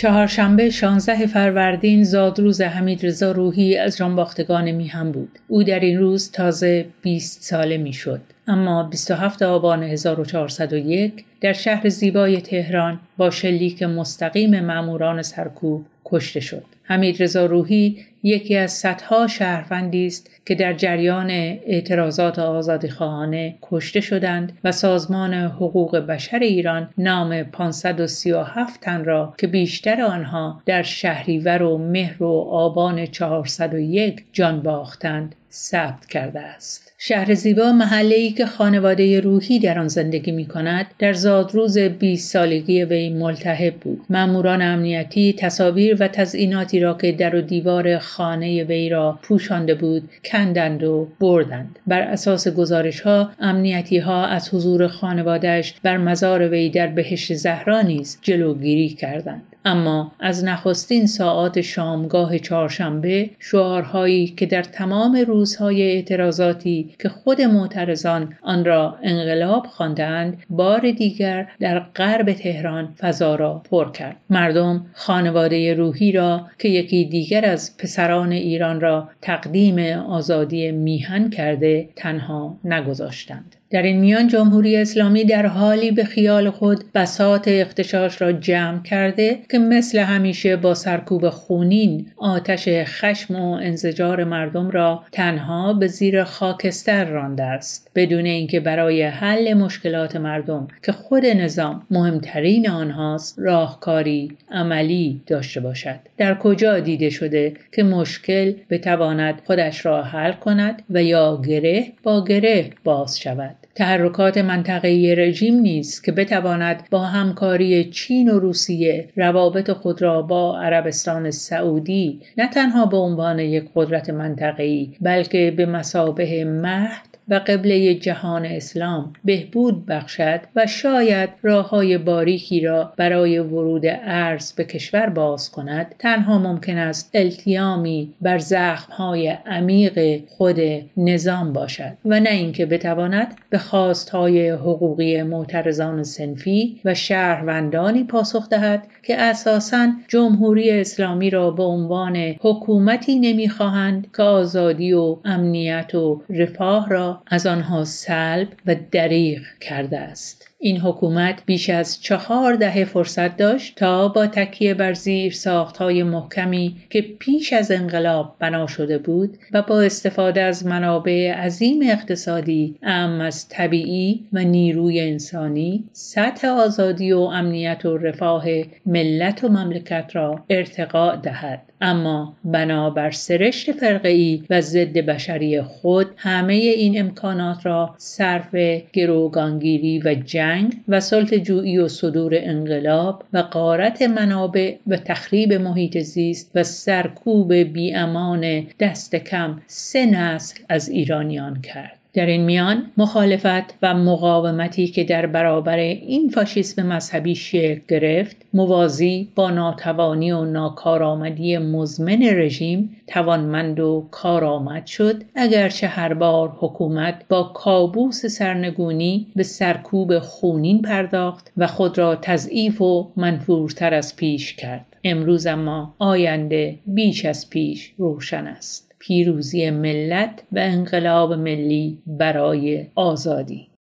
چهارشنبه 16 فروردین زادروز حمیدرضا روحی از جانباختگان میهن بود. او در این روز تازه 20 ساله میشد. اما 27 آبان 1401 در شهر زیبای تهران با شلیک مستقیم ماموران سرکوب کشته شد. حمیدرضا روحی یکی از صدها شهروندی است که در جریان اعتراضات آزادیخواهانه کشته شدند و سازمان حقوق بشر ایران نام 537 تن را که بیشتر آنها در شهریور و مهر و آبان 401 جان باختند ثبت کرده است. شهر زیبا محله‌ای که خانواده روحی در آن زندگی می‌کند در زادروز 20 سالگی وی ملتهب بود. ماموران امنیتی تصاویر و تزییناتی را که در و دیوار خانه وی را پوشانده بود کندند و بردند. بر اساس گزارش‌ها امنیتی‌ها از حضور خانواده‌اش بر مزار وی در بهشت زهرا نیز جلوگیری کردند. اما از نخستین ساعات شامگاه چهارشنبه شعارهایی که در تمام روزهای اعتراضاتی که خود معترضان آن را انقلاب خواندند بار دیگر در غرب تهران فضا را پر کرد. مردم خانواده روحی را که یکی دیگر از پسران ایران را تقدیم آزادی میهن کرده تنها نگذاشتند. در این میان جمهوری اسلامی در حالی به خیال خود بساط اغتشاش را جمع کرده که مثل همیشه با سرکوب خونین آتش خشم و انزجار مردم را تنها به زیر خاکستر رانده است، بدون اینکه برای حل مشکلات مردم که خود نظام مهمترین آنهاست راهکاری عملی داشته باشد. در کجا دیده شده که مشکل بتواند خودش را حل کند و یا گره با گره باز شود؟ تحرکات منطقه‌ای رژیم نیست که بتواند با همکاری چین و روسیه روابط خود را با عربستان سعودی نه تنها به عنوان یک قدرت منطقه‌ای بلکه به مثابه مهد و قبله جهان اسلام بهبود بخشد و شاید راه‌های باریکی را برای ورود ارز به کشور باز کند، تنها ممکن است التیامی بر زخم‌های عمیق خود نظام باشد و نه اینکه بتواند به خواست‌های حقوقی معترضان صنفی و شهروندانی پاسخ دهد که اساساً جمهوری اسلامی را به عنوان حکومتی نمی‌خواهند که آزادی و امنیت و رفاه را از آنها سلب و دریغ کرده است. این حکومت بیش از 4 دهه فرصت داشت تا با تکیه بر زیرساخت‌های محکمی که پیش از انقلاب بنا شده بود و با استفاده از منابع عظیم اقتصادی اعم از طبیعی و نیروی انسانی سطح آزادی و امنیت و رفاه ملت و مملکت را ارتقا دهد. اما بنابر سرشت فرقه‌ای و ضد بشری خود همه این امکانات را صرف گروگانگیری و جنگ و سلطه‌جویی و صدور انقلاب و غارت منابع و تخریب محیط زیست و سرکوب بی‌امان دست کم 3 نسل از ایرانیان کرد. در این میان مخالفت و مقاومتی که در برابر این فاشیسم مذهبی شکل گرفت موازی با ناتوانی و ناکارآمدی مزمن رژیم توانمند و کارآمد شد، اگرچه هر بار حکومت با کابوس سرنگونی به سرکوب خونین پرداخت و خود را تضعیف و منفورتر از پیش کرد. امروز اما آینده بیش از پیش روشن است. پیروزی ملت و انقلاب ملی برای آزادی.